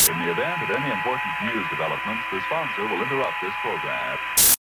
In the event of any important news developments, the sponsor will interrupt this program.